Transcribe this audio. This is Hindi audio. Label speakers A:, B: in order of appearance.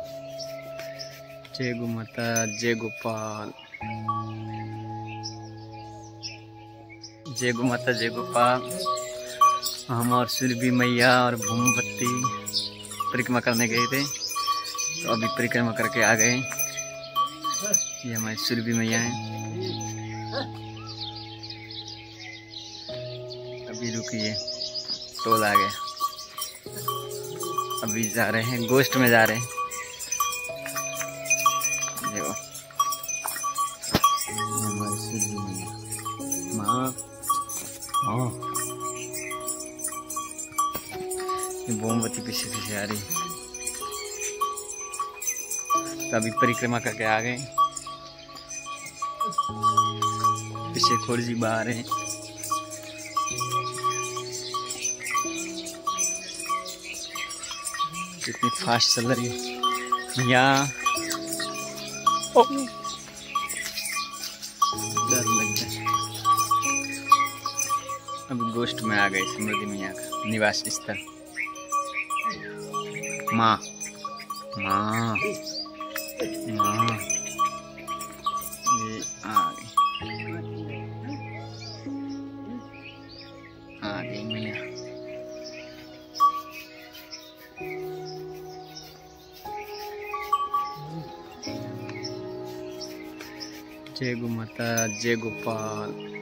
A: जय गौ माता, जय गोपाल। जय गौ माता, जय गोपाल। हम और सुरभि मैया और मोमबत्ती परिक्रमा करने गए थे, तो अभी परिक्रमा करके आ गए। ये हमारी सुरभि मैया हैं। अभी रुकिए, टोल आ गया। अभी जा रहे हैं, गोष्ठ में जा रहे हैं। देखो हमारी सुरभि मैया, माँ हाँ, मोमबत्ती पीछे पीछे आ रही। तो अभी परिक्रमा करके आ गए। पीछे खोड़ जी बाहर हैं। कितनी फास्ट चल रही है यहाँ। डर लग गया। अभी गोष्ठ में आ गए, समृद्धि मैया का निवास स्थल। माँ माँ माँ, ये आ गई मैया। जय गौ माता, जय गोपाल।